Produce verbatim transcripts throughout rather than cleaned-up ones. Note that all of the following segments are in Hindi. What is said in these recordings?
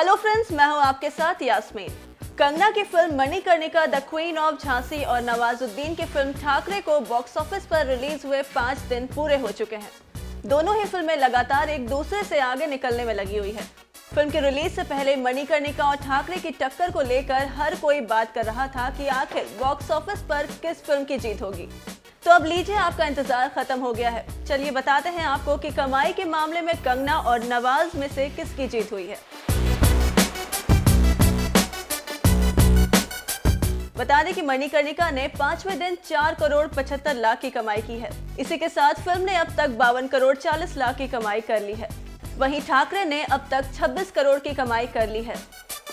हेलो फ्रेंड्स, मैं हूं आपके साथ यास्मीन। कंगना की फिल्म Manikarnika the queen of Jhansi और नवाजुद्दीन की फिल्म ठाकरे को बॉक्स ऑफिस पर रिलीज हुए पाँच दिन पूरे हो चुके हैं। दोनों ही फिल्में लगातार एक दूसरे से आगे निकलने में लगी हुई है। फिल्म की रिलीज से पहले मणिकर्णिका और ठाकरे की टक्कर को लेकर हर कोई बात कर रहा था कि आखिर बॉक्स ऑफिस पर किस फिल्म की जीत होगी। तो अब लीजिए, आपका इंतजार खत्म हो गया है। चलिए बताते हैं आपको कि कमाई के मामले में कंगना और नवाज में से किसकी जीत हुई है। बता दें कि मणिकर्णिका ने पांचवें दिन चार करोड़ पचहत्तर लाख की कमाई की है। इसी के साथ फिल्म ने अब तक बावन करोड़ चालीस लाख की कमाई कर ली है। वहीं ठाकरे ने अब तक छब्बीस करोड़ की कमाई कर ली है।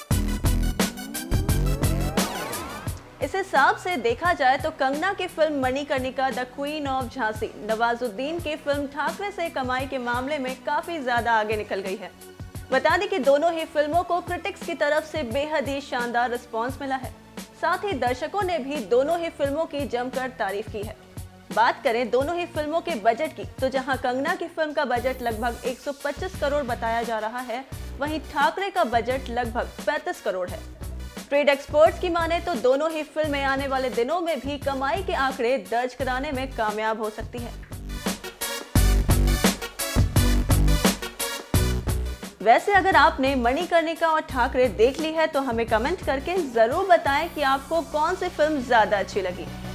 इस हिसाब से देखा जाए तो कंगना की फिल्म Manikarnika the queen of Jhansi Nawazuddin की फिल्म ठाकरे से कमाई के मामले में काफी ज्यादा आगे निकल गई है। बता दें कि दोनों ही फिल्मों को क्रिटिक्स की तरफ से बेहद ही शानदार रिस्पॉन्स मिला है। साथ ही दर्शकों ने भी दोनों ही फिल्मों की जमकर तारीफ की है। बात करें दोनों ही फिल्मों के बजट की, तो जहां कंगना की फिल्म का बजट लगभग एक सौ पच्चीस करोड़ बताया जा रहा है, वहीं ठाकरे का बजट लगभग पैंतीस करोड़ है। ट्रेड एक्सपर्ट्स की माने तो दोनों ही फिल्में आने वाले दिनों में भी कमाई के आंकड़े दर्ज कराने में कामयाब हो सकती है। वैसे अगर आपने मणिकर्णिका और ठाकरे देख ली है तो हमें कमेंट करके जरूर बताएं कि आपको कौन सी फिल्म ज्यादा अच्छी लगी।